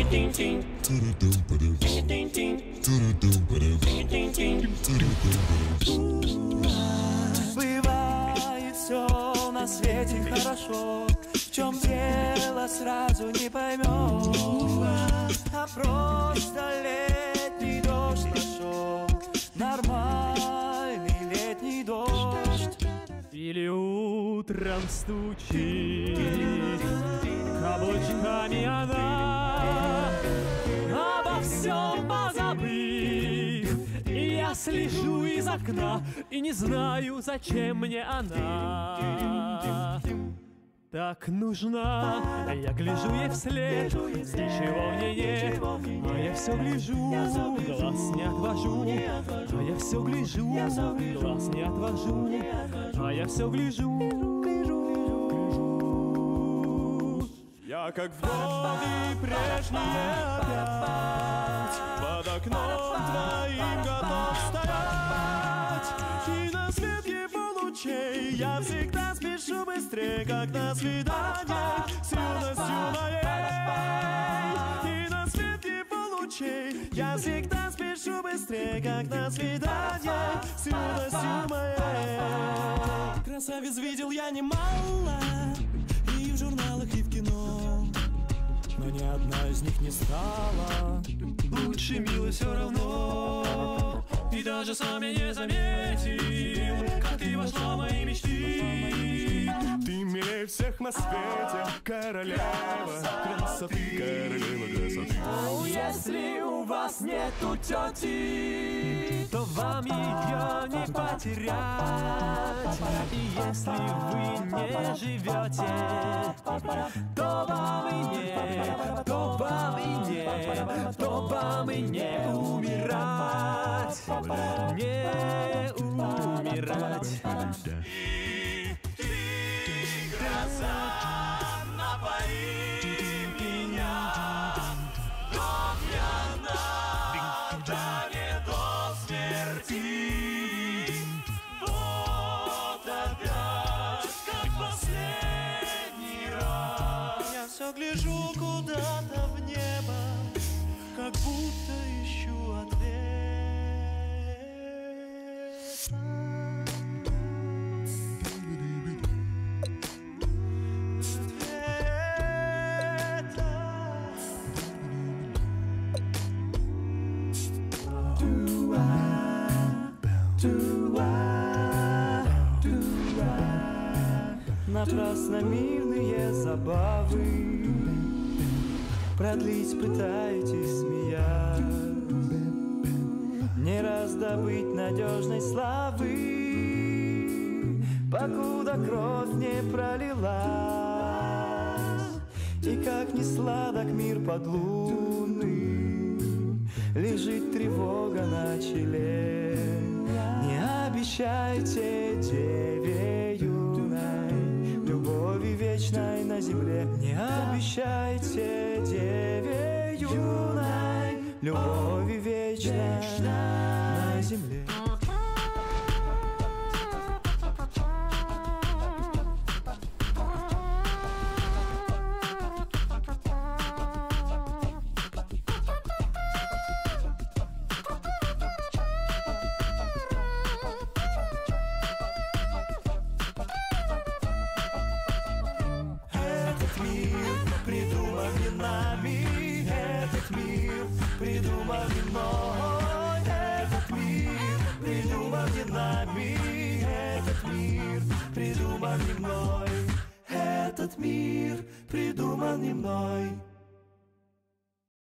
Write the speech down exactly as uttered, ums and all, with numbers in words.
Бывает все на свете хорошо, в чем дело сразу не поймешь, а просто летний дождь прошел, нормальный летний дождь. Или утром стучит каблучками она, обо всем позабыв. И я слежу из окна и не знаю, зачем мне она так нужна. Я гляжу ей вслед, ничего в ней нет, а я все гляжу, глаз не отвожу. А я все гляжу, глаз не отвожу. А я все гляжу. Я как вновь прежний опять под окном твоим готов стоять. И на свет его лучей я всегда спешу быстрее, как на свидание с юностью моей. И на свет его лучей я всегда спешу быстрее, как на свидание с юностью моей. Красавиц видел я немало, и в журналах, и в кино, но ни одна из них не стала лучше милой все равно. И даже сам я не заметил, как ты вошла в мои мечты. Ты милее всех на свете, королева красоты, королева красоты. Если у вас нету тети, то вам ее не потерять. И если вы не живете, то вам и не, то вам и не, то вам и не умирать, не умирать. И ты, гроза, напои меня до пьяна, да не до смерти. Вот опять, как последний раз, я все гляжу куда-то в небо, как будто ищу ответ. Напрасно мирные забавы продлить пытаетесь, смея, не раздобыть надежной славы, покуда кровь не пролилась. И как ни сладок мир подлунный, лежит тревога на челе. Не обещайте деве юной любови вечной на земле. Не обещайте деве юной любови вечной на земле. Придуман не мной, этот мир придуман не нами, этот мир придуман не мной, этот мир придуман не мной.